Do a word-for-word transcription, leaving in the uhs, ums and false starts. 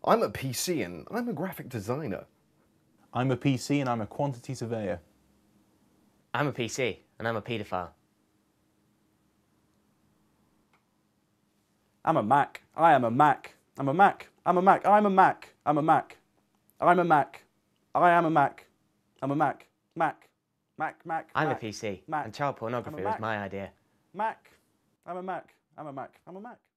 I'm a P C and I'm a graphic designer. I'm a P C and I'm a quantity surveyor. I'm a P C and I'm a paedophile. I'm a Mac. I am a Mac. I'm a Mac. I'm a Mac. I'm a Mac. I'm a Mac. I'm a Mac. I am a Mac. I'm a Mac. Mac. Mac. Mac. I'm Mac. a P C Mac. and child pornography I'm a was Mac. my idea. Mac. I'm a Mac. I'm a Mac. I'm a Mac.